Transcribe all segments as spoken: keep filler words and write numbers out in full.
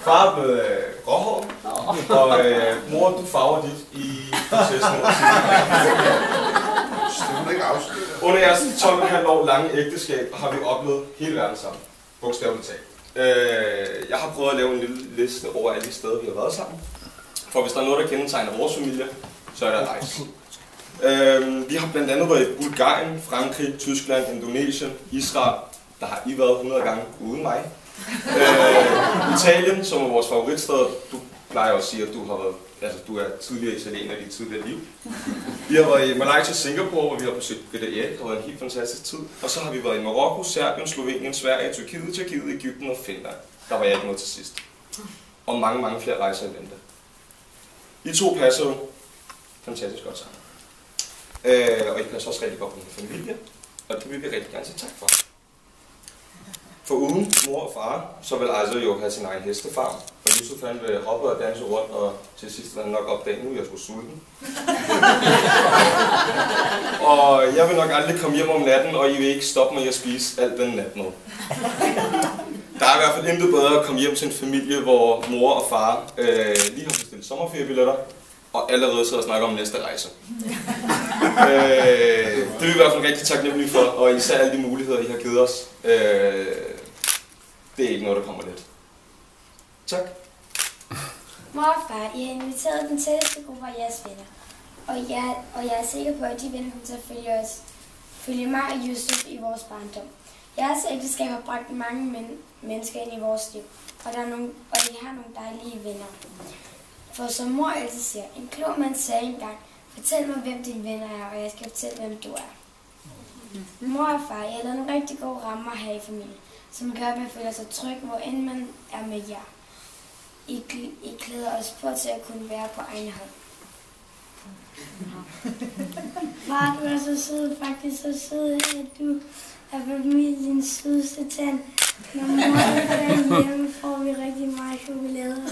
Far er blevet øh, gråhåret, og øh, mor, du farver dit i processen. Under jeres tolv komma fem år lange ægteskab har vi oplevet hele verden sammen, bogstaveligt talt. Øh, jeg har prøvet at lave en lille liste over alle de steder, vi har været sammen. For hvis der er noget, der kendetegner vores familie, så er det rejse. Øh, vi har blandt andet været i Bulgarien, Frankrig, Tyskland, Indonesien, Israel. Der har I været hundrede gange uden mig. Øh, Italien, som er vores favoritsted. Du plejer også at sige, at du har været, altså du er tidligere italiener i dit tidligere liv. Vi har været i Malaysia, Singapore, hvor vi har besøgt G D A. Det har været en helt fantastisk tid. Og så har vi været i Marokko, Serbien, Slovenien, Sverige, Tyrkiet, Tjekkiet, Egypten og Finland. Der var jeg ikke med til sidst. Og mange, mange flere rejser i vente. I to passer jo fantastisk godt sammen. Øh, og I passer også rigtig godt på min familie. Og det vil vi rigtig gerne sige tak for. For uden mor og far, så vil Isaac jo have sin egen hestefarm. Og Yusuf han vil hoppe og danse rundt, og til sidst vil han nok opdage, nu jeg skulle sulten. Og jeg vil nok aldrig komme hjem om natten, og I vil ikke stoppe mig at spise alt den nat med. Der er i hvert fald intet bedre at komme hjem til en familie, hvor mor og far øh, lige har bestilt sommerferiebilletter, og allerede sidder og snakker om næste rejse. øh, det er vi i hvert fald rigtig taknemmelige for, og især alle de muligheder, I har givet os. Øh, det er ikke noget, der kommer let. Tak. Mor og far, I har inviteret den tætteste gruppe af jeres venner. Og jeg, og jeg er sikker på, at de venner kommer til at følge os, følge mig og Yusuf i vores barndom. Jeres ægteskab har bragt mange men, mennesker ind i vores liv, og, der er nogle, og I har nogle dejlige venner. For som mor altid siger, en klog mand sagde engang, fortæl mig, hvem dine venner er, og jeg skal fortælle, hvem du er. Mor og far, jeg har lavet nogle rigtig gode rammer her i familien, som gør, at man føler sig tryg, hvor end man er med jer. I, I klæder os på til at kunne være på egen hånd. Far, du er så sød, faktisk så sød, at du er familiens sødeste tand. Når mor er hjemme, får vi rigtig meget chokolade.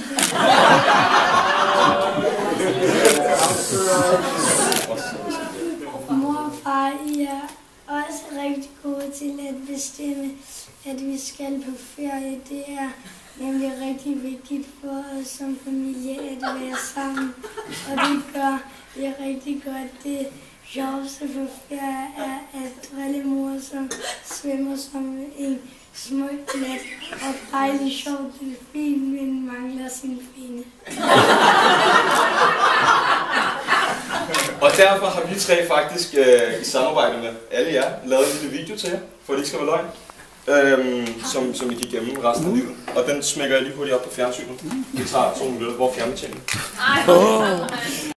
Mor og far, I er også rigtig gode til at bestemme, at vi skal på ferie. Det er nemlig rigtig vigtigt for os som familie at være sammen. Og det gør det rigtig godt. Det sjoveste på ferie er at drille mor, som svømmer som en smuk glat og dejlig sjov delfin, men mangler sin fine. Og derfor har vi tre faktisk øh, i samarbejde med alle jer lavet en lille video til jer, for det ikke skal være løgn, øhm, som, som I kan gemme resten af livet. Og den smækker jeg lige hurtigt op på fjernsynet. Det tager to minutter, hvor fjernbetjeningen.